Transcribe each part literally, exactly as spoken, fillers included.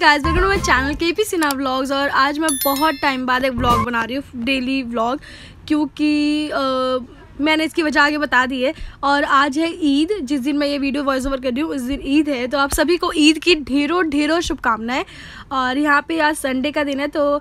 Guys, welcome to my channel KP Sinha vlogs. और आज मैं बहुत टाइम बाद एक व्लॉग बना रही हूँ, डेली व्लॉग, क्योंकि आ, मैंने इसकी वजह आगे बता दी है। और आज है ईद, जिस दिन मैं ये वीडियो वॉइस ओवर कर रही हूँ उस दिन ईद है। तो आप सभी को ईद की ढेरों ढेरों शुभकामनाएं। और यहाँ पे आज संडे का दिन है, तो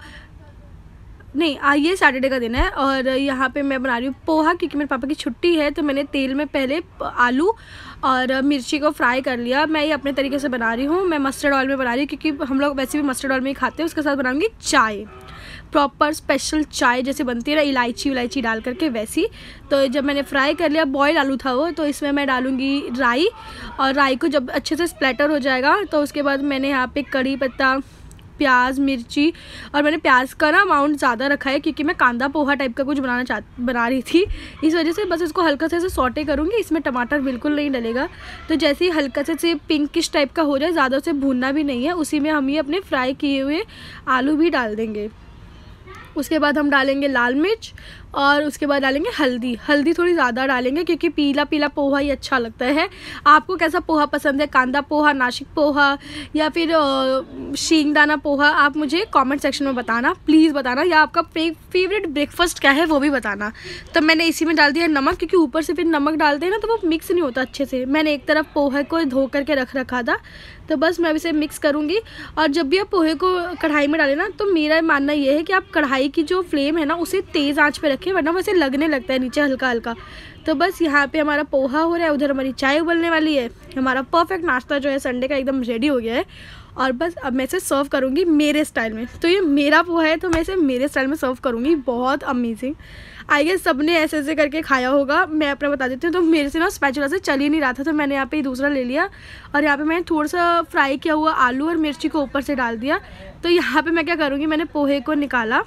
नहीं आ ये सैटरडे का दिन है। और यहाँ पे मैं बना रही हूँ पोहा, क्योंकि मेरे पापा की छुट्टी है। तो मैंने तेल में पहले आलू और मिर्ची को फ्राई कर लिया। मैं ये अपने तरीके से बना रही हूँ, मैं मस्टर्ड ऑयल में बना रही हूँ, क्योंकि हम लोग वैसे भी मस्टर्ड ऑयल में ही खाते हैं। उसके साथ बनाऊँगी चाय, प्रॉपर स्पेशल चाय जैसे बनती है ना, इलायची इलायची डाल करके वैसी। तो जब मैंने फ्राई कर लिया, बॉयल आलू था वो, तो इसमें मैं डालूँगी राई। और राई को जब अच्छे से स्प्लैटर हो जाएगा, तो उसके बाद मैंने यहाँ पे कड़ी पत्ता, प्याज, मिर्ची, और मैंने प्याज का ना अमाउंट ज़्यादा रखा है, क्योंकि मैं कांदा पोहा टाइप का कुछ बनाना चाह बना रही थी। इस वजह से बस इसको हल्का से सॉटे करूँगी। इसमें टमाटर बिल्कुल नहीं डलेगा। तो जैसे ही हल्का से से पिंकिश टाइप का हो जाए, ज़्यादा उसे भूनना भी नहीं है, उसी में हम ये अपने फ्राई किए हुए आलू भी डाल देंगे। उसके बाद हम डालेंगे लाल मिर्च, और उसके बाद डालेंगे हल्दी। हल्दी थोड़ी ज़्यादा डालेंगे, क्योंकि पीला पीला पोहा ही अच्छा लगता है। आपको कैसा पोहा पसंद है, कांदा पोहा, नासिक पोहा, या फिर शींगदाना पोहा, आप मुझे कमेंट सेक्शन में बताना, प्लीज़ बताना। या आपका फेवरेट ब्रेकफास्ट क्या है वो भी बताना। तो मैंने इसी में डाल दिया नमक, क्योंकि ऊपर से फिर नमक डालते हैं ना, तो वो मिक्स नहीं होता अच्छे से। मैंने एक तरफ पोहे को धो करके रख रखा था, तो बस मैं इसे मिक्स करूँगी। और जब भी आप पोहे को कढ़ाई में डालें ना, तो मेरा मानना ये है कि आप कढ़ाई की जो फ्लेम है ना, उसे तेज़ आंच पे रखें, वरना वैसे लगने लगता है नीचे हल्का हल्का। तो बस यहाँ पे हमारा पोहा हो रहा है, उधर हमारी चाय उबलने वाली है। हमारा परफेक्ट नाश्ता जो है संडे का एकदम रेडी हो गया है। और बस अब मैं इसे सर्व करूँगी मेरे स्टाइल में। तो ये मेरा पोहा है, तो मैं इसे मेरे स्टाइल में सर्व करूँगी। बहुत अमेजिंग। आई गेस सबने ऐसे ऐसे करके खाया होगा। मैं अपना बता देती हूँ। तो मेरे से ना स्पैचुला से चल ही नहीं रहा था, तो मैंने यहाँ पे दूसरा ले लिया। और यहाँ पे मैंने थोड़ा सा फ्राई किया हुआ आलू और मिर्ची को ऊपर से डाल दिया। तो यहाँ पे मैं क्या करूँगी, मैंने पोहे को निकाला।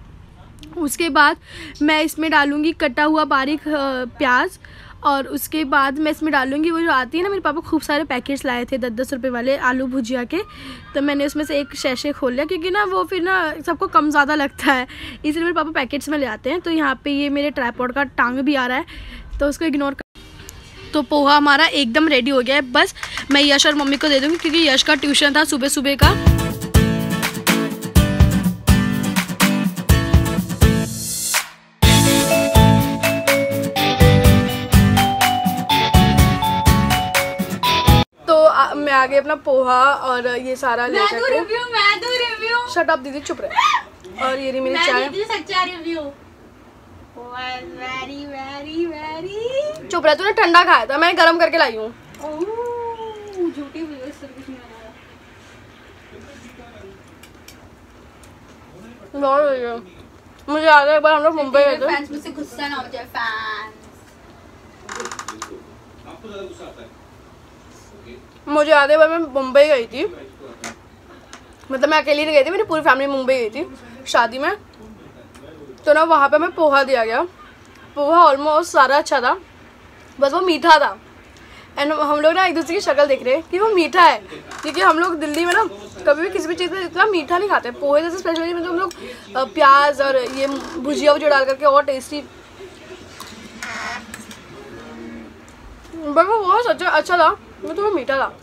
उसके बाद मैं इसमें डालूँगी कटा हुआ बारीक प्याज। और उसके बाद मैं इसमें डालूँगी वो जो आती है ना, मेरे पापा खूब सारे पैकेट्स लाए थे दस दस रुपये वाले आलू भुजिया के। तो मैंने उसमें से एक शैशे खोल लिया, क्योंकि ना वो फिर ना सबको कम ज़्यादा लगता है, इसलिए मेरे पापा पैकेट्स में ले आते हैं। तो यहाँ पे ये मेरे ट्राइपॉड का टांग भी आ रहा है, तो उसको इग्नोर कर। तो पोहा हमारा एकदम रेडी हो गया है। बस मैं यश और मम्मी को दे दूँगी, क्योंकि यश का ट्यूशन था सुबह सुबह का। मैं आगे अपना पोहा और ये सारा ले करके रिव्यू मैं दूं रिव्यू शट अप दीदी, चुप रहे। और ये रही मेरी चाय, दीदी सच्चा रिव्यू वेरी वेरी वेरी। चुप रहे, तूने ठंडा खाया था, मैं गरम करके लाई हूँ। झूठी मुझे याद है एक बार हम लोग मुंबई गए थे। फैंस मुझसे गुस्सा ना हो जाए, फैंस। आपको ज़्यादा गुस्सा आता है? मुझे याद है, मैं मुंबई गई थी, मतलब मैं अकेली नहीं गई थी, मेरी पूरी फैमिली मुंबई गई थी शादी में। तो ना वहाँ पे मैं पोहा दिया गया। पोहा ऑलमोस्ट सारा अच्छा था, बस वो मीठा था। एंड हम लोग ना एक दूसरे की शक्ल देख रहे हैं कि वो मीठा है, क्योंकि हम लोग दिल्ली में ना कभी भी किसी भी चीज़ में इतना मीठा नहीं खाते। पोहे जैसे स्पेशली मतलब हम लोग प्याज और ये भुजिया वुजिया डाल करके और टेस्टी, बट वो बहुत अच्छा अच्छा था, वो थोड़ा मीठा था।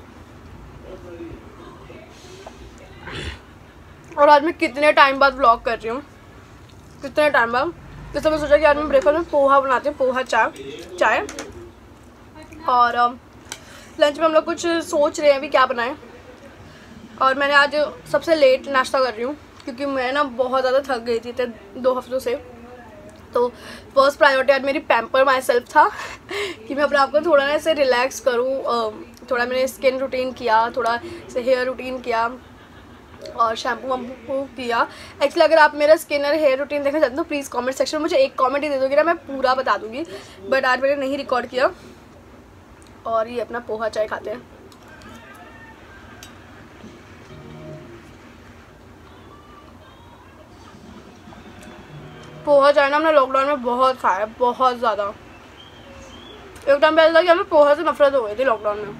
और आज मैं कितने टाइम बाद व्लॉग कर रही हूँ, कितने टाइम बाद। तो मैं सोचा कि आज मैं ब्रेकफास्ट में पोहा बनाती हूँ, पोहा चाय चाय और लंच में हम लोग कुछ सोच रहे हैं अभी क्या बनाएं। और मैंने आज सबसे लेट नाश्ता कर रही हूँ, क्योंकि मैं ना बहुत ज़्यादा थक गई थी दो हफ्तों से। तो फर्स्ट प्रायोरिटी आज मेरी पैम्पर माई सेल्फ था कि मैं अपने आप को थोड़ा ना ऐसे रिलैक्स करूँ। थोड़ा मैंने स्किन रूटीन किया, थोड़ा से हेयर रूटीन किया और शैम्पू वैम्पू किया। एक्चुअली अगर आप मेरा स्किन और हेयर रूटीन देखना चाहते हो तो प्लीज़ कमेंट सेक्शन में मुझे एक कमेंट ही दे दोगे ना, मैं पूरा बता दूँगी। बट आज मैंने नहीं रिकॉर्ड किया। और ये अपना पोहा चाय खाते हैं। पोहा चाय ना हमने लॉकडाउन में बहुत खाया, बहुत ज़्यादा। एक टाइम पे ऐसा था कि हमें पोहा से नफरत हो गई थी लॉकडाउन में।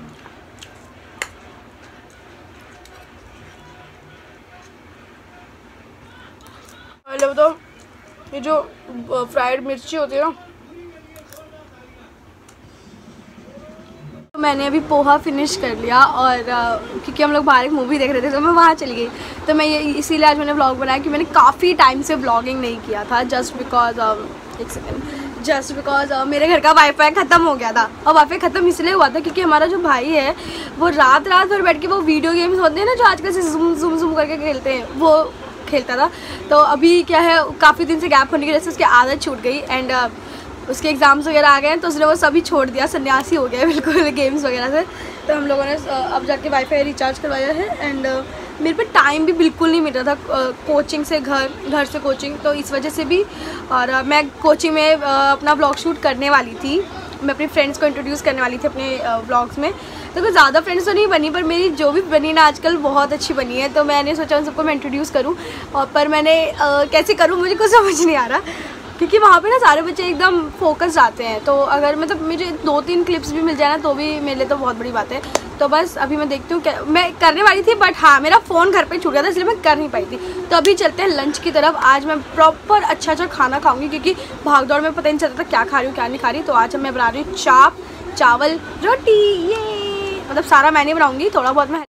पहले तो ये जो फ्राइड मिर्ची होती है ना, मैंने अभी पोहा फिनिश कर लिया और uh, क्योंकि हम लोग बाहर एक मूवी देख रहे थे तो मैं वहाँ चली गई। तो मैं ये इसीलिए आज मैंने व्लॉग बनाया कि मैंने काफ़ी टाइम से व्लॉगिंग नहीं किया था, जस्ट बिकॉज एक सेकेंड जस्ट बिकॉज मेरे घर का वाईफाई ख़त्म हो गया था। और वाईफाई ख़त्म इसलिए हुआ था क्योंकि हमारा जो भाई है वो रात रात भर बैठ के वो वीडियो गेम्स होते हैं ना जो आजकल से जूम जूम जूम करके खेलते हैं, वो खेलता था। तो अभी क्या है, काफ़ी दिन से गैप होने की वजह से उसकी आदत छूट गई एंड uh, उसके एग्ज़ाम्स वगैरह आ गए हैं तो उसने वो सभी छोड़ दिया, सन्यासी हो गया बिल्कुल गेम्स वगैरह से। तो हम लोगों ने अब जाके वाईफाई रिचार्ज करवाया है एंड मेरे पे टाइम भी बिल्कुल नहीं मिल रहा था कोचिंग से घर, घर से कोचिंग, तो इस वजह से भी। और मैं कोचिंग में अपना व्लॉग शूट करने वाली थी, मैं अपनी फ्रेंड्स को इंट्रोड्यूस करने वाली थी अपने व्लॉग्स में। तो कुछ ज़्यादा फ्रेंड्स तो नहीं बनी पर मेरी जो भी बनी ना आजकल बहुत अच्छी बनी है, तो मैंने सोचा उन सबको मैं इंट्रोड्यूस करूँ। और पर मैंने आ, कैसे करूँ मुझे कुछ समझ नहीं आ रहा क्योंकि वहाँ पे ना सारे बच्चे एकदम फोकस आते हैं। तो अगर मतलब मुझे दो तीन क्लिप्स भी मिल जाए ना तो भी मेरे लिए तो बहुत बड़ी बात है। तो बस अभी मैं देखती हूँ, क्या मैं करने वाली थी बट हाँ मेरा फ़ोन घर पे छूट गया था इसलिए मैं कर नहीं पाई थी। तो अभी चलते हैं लंच की तरफ। आज मैं प्रॉपर अच्छा अच्छा खाना खाऊंगी क्योंकि भाग दौड़ में पता नहीं चलता था क्या खा रही हूँ क्या नहीं खा रही। तो आज मैं बना रही हूँ चाप, चावल, रोटी, ये मतलब सारा मैंने बनाऊँगी, थोड़ा बहुत मैं।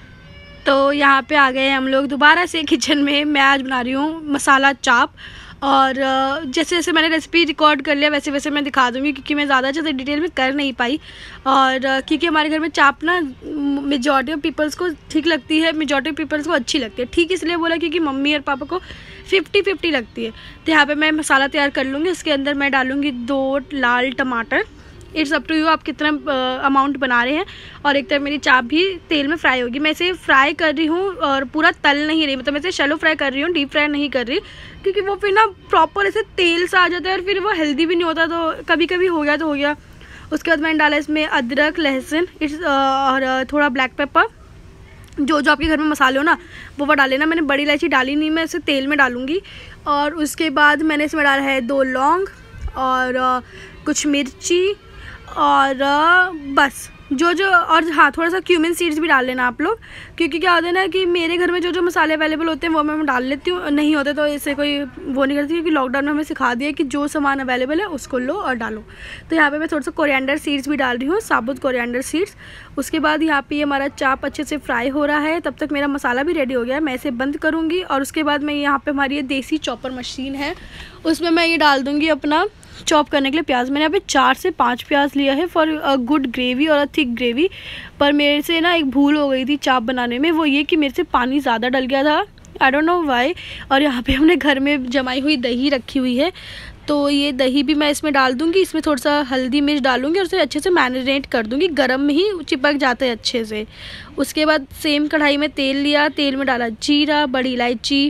तो यहाँ पे आ गए हम लोग दोबारा से किचन में। मैं आज बना रही हूँ मसाला चाप और जैसे जैसे मैंने रेसिपी रिकॉर्ड कर लिया वैसे वैसे मैं दिखा दूँगी क्योंकि मैं ज़्यादा अच्छे से डिटेल में कर नहीं पाई। और क्योंकि हमारे घर में चाप ना मेजॉरिटी ऑफ पीपल्स को ठीक लगती है, मेजॉरिटी ऑफ पीपल्स को अच्छी लगती है। ठीक इसलिए बोला क्योंकि मम्मी और पापा को फिफ्टी फिफ्टी लगती है। तो यहाँ पे मैं मसाला तैयार कर लूँगी। उसके अंदर मैं डालूँगी दो लाल टमाटर, इट्स अप टू यू आप कितना अमाउंट बना रहे हैं। और एक तरफ मेरी चाप भी तेल में फ्राई होगी। मैं इसे फ्राई कर रही हूँ और पूरा तल नहीं रही, मतलब मैं इसे शैलो फ्राई कर रही हूँ, डीप फ्राई नहीं कर रही क्योंकि वो फिर ना प्रॉपर ऐसे तेल सा आ जाता है और फिर वो हेल्दी भी नहीं होता। तो कभी कभी हो गया तो हो गया। उसके बाद मैंने डाला इसमें अदरक, लहसुन इट्स और थोड़ा ब्लैक पेपर, जो जो आपके घर में मसाले हो ना वो वो डाले ना। मैंने बड़ी इलायची डाली नहीं, मैं इसे तेल में डालूँगी। और उसके बाद मैंने इसमें डाला है दो लौंग और कुछ मिर्ची और बस जो जो और हाँ थोड़ा सा क्यूमिन सीड्स भी डाल लेना आप लोग, क्योंकि क्या होता है ना कि मेरे घर में जो जो मसाले अवेलेबल होते हैं वो मैं डाल लेती हूँ, नहीं होते तो इससे कोई वो नहीं करती क्योंकि लॉकडाउन में हमें सिखा दिया कि जो सामान अवेलेबल है उसको लो और डालो। तो यहाँ पे मैं थोड़ा सा कोरिएंडर सीड्स भी डाल रही हूँ, साबुत कोरिएंडर सीड्स। उसके बाद यहाँ पे हमारा चाप अच्छे से फ्राई हो रहा है, तब तक मेरा मसाला भी रेडी हो गया है। मैं इसे बंद करूँगी और उसके बाद मैं यहाँ पर हमारी ये देसी चॉपर मशीन है उसमें मैं ये डाल दूँगी अपना चॉप करने के लिए प्याज। मैंने यहाँ पे चार से पाँच प्याज लिया है फॉर अ गुड ग्रेवी और अ थिक ग्रेवी। पर मेरे से ना एक भूल हो गई थी चाप बनाने में, वो ये कि मेरे से पानी ज़्यादा डल गया था, आई डोंट नो व्हाई। और यहाँ पे हमने घर में जमाई हुई दही रखी हुई है तो ये दही भी मैं इसमें डाल दूँगी। इसमें थोड़ा सा हल्दी मिर्च डालूँगी और उसे अच्छे से मैरिनेट कर दूँगी, गर्म में ही चिपक जाते हैं अच्छे से। उसके बाद सेम कढ़ाई में तेल लिया, तेल में डाला जीरा, बड़ी इलायची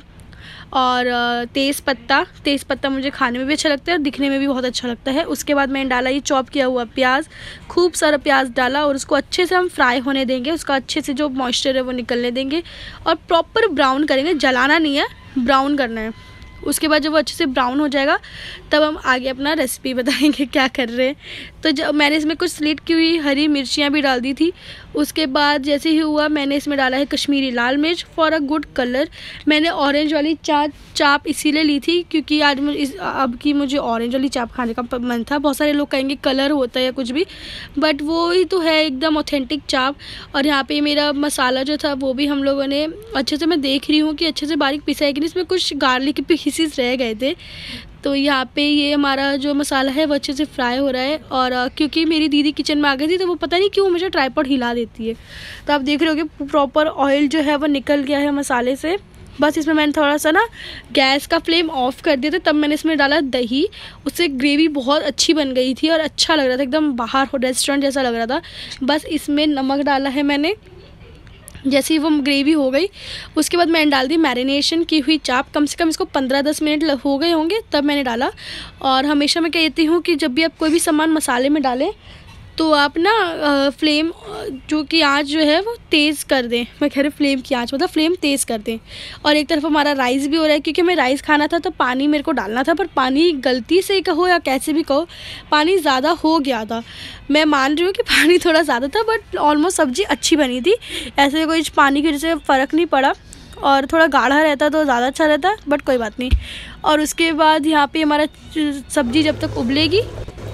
और तेज़ पत्ता। तेज़ पत्ता मुझे खाने में भी अच्छा लगता है और दिखने में भी बहुत अच्छा लगता है। उसके बाद मैंने डाला ये चॉप किया हुआ प्याज, खूब सारा प्याज डाला और उसको अच्छे से हम फ्राई होने देंगे। उसका अच्छे से जो मॉइस्चर है वो निकलने देंगे और प्रॉपर ब्राउन करेंगे, जलाना नहीं है, ब्राउन करना है। उसके बाद जब वो अच्छे से ब्राउन हो जाएगा तब हम आगे अपना रेसिपी बताएंगे क्या कर रहे हैं। तो जब मैंने इसमें कुछ स्लिट की हुई हरी मिर्चियाँ भी डाल दी थी। उसके बाद जैसे ही हुआ मैंने इसमें डाला है कश्मीरी लाल मिर्च फॉर अ गुड कलर। मैंने ऑरेंज वाली चा चाप इसीलिए ली थी क्योंकि आज मुझे इस अब की मुझे ऑरेंज वाली चाप खाने का मन था। बहुत सारे लोग कहेंगे कलर होता है या कुछ भी, बट वो ही तो है एकदम ऑथेंटिक चाप। और यहाँ पे मेरा मसाला जो था वो भी हम लोगों ने अच्छे से, मैं देख रही हूँ कि अच्छे से बारीक पिसा है कि नहीं, इसमें कुछ गार्लिक के पीसेस रह गए थे। तो यहाँ पे ये हमारा जो मसाला है वो अच्छे से फ्राई हो रहा है। और क्योंकि मेरी दीदी किचन में आ गई थी तो वो पता नहीं क्यों मुझे ट्राइपॉड हिला देती है। तो आप देख रहे हो कि प्रॉपर ऑयल जो है वो निकल गया है मसाले से। बस इसमें मैंने थोड़ा सा ना गैस का फ्लेम ऑफ कर दिया था, तब मैंने इसमें डाला दही। उससे ग्रेवी बहुत अच्छी बन गई थी और अच्छा लग रहा था, एकदम बाहर हो रेस्टोरेंट जैसा लग रहा था। बस इसमें नमक डाला है मैंने। जैसे ही वो ग्रेवी हो गई उसके बाद मैंने डाल दी मैरिनेशन की हुई चाप। कम से कम इसको पंद्रह दस मिनट हो गए होंगे तब मैंने डाला। और हमेशा मैं कहती हूँ कि जब भी आप कोई भी सामान मसाले में डालें तो आप ना फ्लेम जो कि आँच जो है वो तेज़ कर दें। मैं कह रही फ्लेम की आँच मतलब फ्लेम तेज़ कर दें। और एक तरफ हमारा राइस भी हो रहा है क्योंकि हमें राइस खाना था तो पानी मेरे को डालना था, पर पानी गलती से कहो या कैसे भी कहो पानी ज़्यादा हो गया था। मैं मान रही हूँ कि पानी थोड़ा ज़्यादा था बट ऑलमोस्ट सब्ज़ी अच्छी बनी थी, ऐसे कोई पानी की वजह से फ़र्क नहीं पड़ा। और थोड़ा गाढ़ा रहता तो ज़्यादा अच्छा रहता, बट कोई बात नहीं। और उसके बाद यहाँ पे हमारा सब्ज़ी जब तक उबलेगी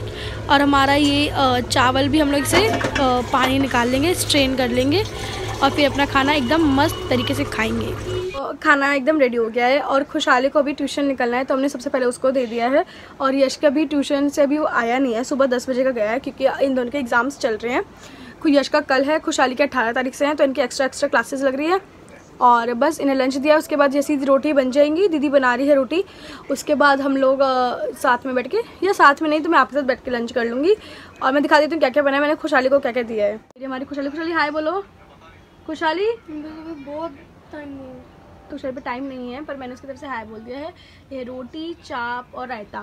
और हमारा ये चावल भी हम लोग इसे पानी निकाल लेंगे, स्ट्रेन कर लेंगे और फिर अपना खाना एकदम मस्त तरीके से खाएंगे। तो खाना एकदम रेडी हो गया है और खुशहाली को अभी ट्यूशन निकलना है तो हमने सबसे पहले उसको दे दिया है। और यश का भी ट्यूशन से अभी वो आया नहीं है, सुबह दस बजे का गया है क्योंकि इन दोनों के एग्ज़ाम्स चल रहे हैं। यश का कल है, खुशहाली के अठारह तारीख से हैं तो इनकी एक्स्ट्रा एक्स्ट्रा क्लासेस लग रही है। और बस इन्हें लंच दिया, उसके बाद जैसी रोटी बन जाएंगी, दीदी बना रही है रोटी, उसके बाद हम लोग साथ में बैठ के, या साथ में नहीं तो मैं आपके साथ बैठ के लंच कर लूँगी। और मैं दिखा देती हूँ क्या क्या बना है मैंने खुशहाली को क्या क्या दिया है। ये हमारी खुशहाली, खुशहाली हाय बोलो। खुशहाली बहुत टाइम नहीं है, खुशहाली पे टाइम नहीं है पर मैंने उसकी तरफ से हाय बोल दिया है। ये रोटी, चाप और रायता।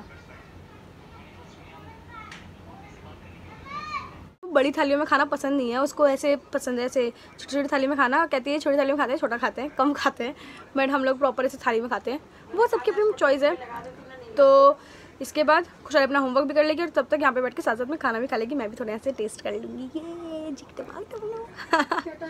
बड़ी थालियों में खाना पसंद नहीं है उसको, ऐसे पसंद है ऐसे छोटी छोटी थाली में खाना। कहती है छोटी थाली में खाते हैं, छोटा खाते हैं, कम खाते हैं, बट हम लोग प्रॉपर ऐसे थाली में खाते हैं। वो सबकी अपनी चॉइस है। तो इसके बाद खुशहाली अपना होमवर्क भी कर लेगी और तब तक यहाँ पे बैठ के साथ साथ में खाना भी खा लेगी। मैं भी थोड़ा ऐसे टेस्ट कर लूँगी। ये जीते भाग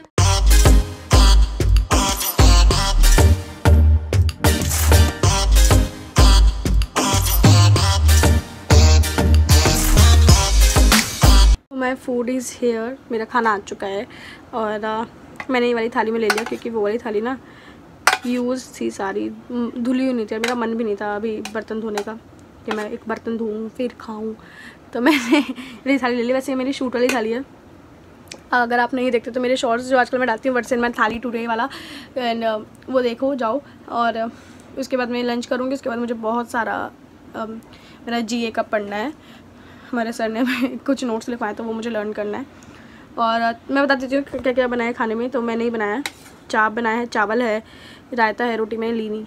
माई फूड इज़ हेयर। मेरा खाना आ चुका है और आ, मैंने ये वाली थाली में ले लिया क्योंकि वो वाली थाली ना यूज़ थी, सारी धुली हुई नहीं थी। मेरा मन भी नहीं था अभी बर्तन धोने का कि मैं एक बर्तन धोऊँ फिर खाऊँ, तो मैंने ये थाली ले ली। वैसे मेरी शूट वाली थाली है। अगर आप नहीं देखते तो मेरे शॉर्ट्स जो आजकल मैं डालती हूँ वर्सन में थाली टूटे वाला, एंड वो देखो जाओ। और उसके बाद मैं लंच करूँगी। उसके बाद मुझे बहुत सारा आ, मेरा जी ए का पढ़ना है। हमारे सर ने कुछ नोट्स लिखवाए तो वो मुझे लर्न करना है। और मैं बता देती हूँ क्या क्या बनाया खाने में। तो मैंने ही बनाया, चाप बनाया है, चावल है, रायता है, रोटी मैंने ली नहीं।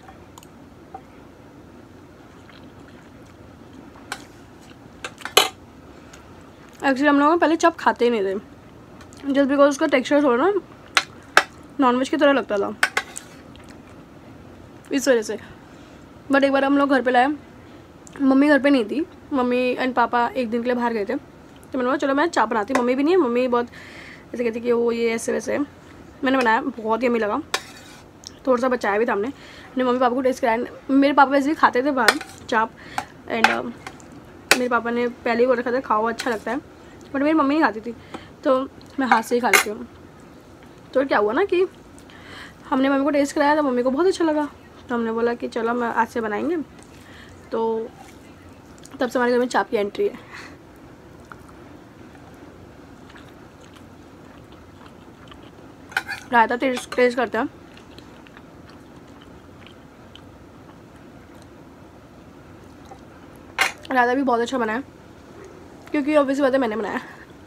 एक्चुअली हम लोग पहले चाप खाते ही नहीं थे, जस्ट बिकॉज उसका टेक्सचर थोड़ा ना नॉनवेज की तरह लगता था, इस वजह से। बट एक बार हम लोग घर पे लाए, मम्मी घर पे नहीं थी, मम्मी एंड पापा एक दिन के लिए बाहर गए थे, तो मैंने बोला चलो मैं चाप बनाती हूँ। मम्मी भी नहीं है, मम्मी बहुत ऐसे कहती कि वो ये ऐसे वैसे। मैंने बनाया, बहुत यम्मी लगा, थोड़ा सा बचाया भी था हमने। मैंने मम्मी पापा को टेस्ट कराया। मेरे पापा वैसे भी खाते थे बाहर चाप, एंड uh, मेरे पापा ने पहले ही बोल रखा था खाओ अच्छा लगता है, बट मेरी मम्मी नहीं खाती थी तो मैं हाथ से ही खा लेती हूँ। तो क्या हुआ ना कि हमने मम्मी को टेस्ट कराया तो मम्मी को बहुत अच्छा लगा, तो हमने बोला कि चलो मैं आज से बनाएंगे। तो तब से हमारे घर में चाप की एंट्री है। रायता टेस्ट टेस्ट करते हैं। रायता भी बहुत अच्छा बना है क्योंकि ऑब्वियसली बात है मैंने बनाया।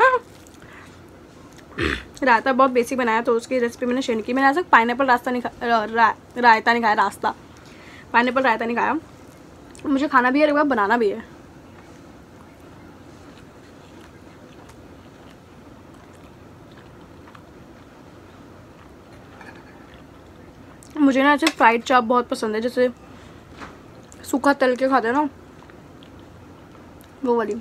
रायता बहुत बेसिक बनाया तो उसकी रेसिपी मैंने शेयर की। मैंने आज तक पाइनएप्पल रास्ता नहीं खाया, रा, रायता नहीं खाया, रास्ता पाइनएप्पल रायता नहीं खाया। मुझे खाना भी है, एक बार बनाना भी है। मुझे ना ऐसे फ्राइड चाप बहुत पसंद है, जैसे सूखा तल के खाते हैं ना, वो वाली।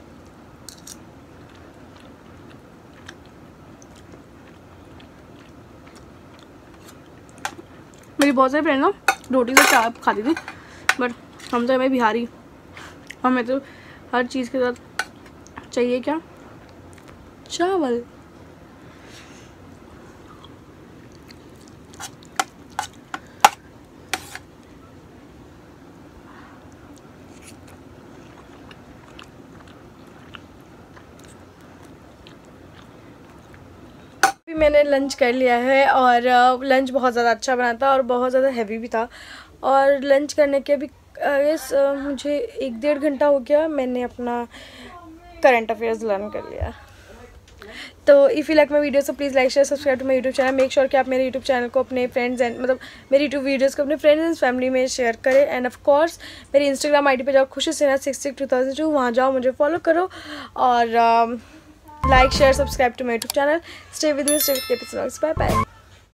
मेरी बहुत सारी फ्रेंड ना रोटी से चाप खाती थी, बट हम तो हमें बिहारी, हमें तो हर चीज़ के साथ चाहिए क्या, चावल। मैंने लंच कर लिया है और लंच बहुत ज़्यादा अच्छा बना था और बहुत ज़्यादा हैवी भी था। और लंच करने के अभी इस मुझे एक डेढ़ घंटा हो गया, मैंने अपना करंट अफेयर्स लर्न कर लिया। तो if you like my video so please like share subscribe to my YouTube channel. Make sure कि आप मेरे यूट्यूब चैनल को अपने फ्रेंड्स एंड मतलब मेरी यूट्यूब वीडियोज़ को अपने फ्रेंड्स एंड फैमिली में शेयर करें। एंड ऑफ कोर्स मेरी इंस्टाग्राम आई डी पे जाओ, Khushi Sinha six six two thousand two, वहाँ जाओ, मुझे फॉलो करो और like share subscribe to my YouTube channel. Stay with me, stay with K P vlogs. Bye bye.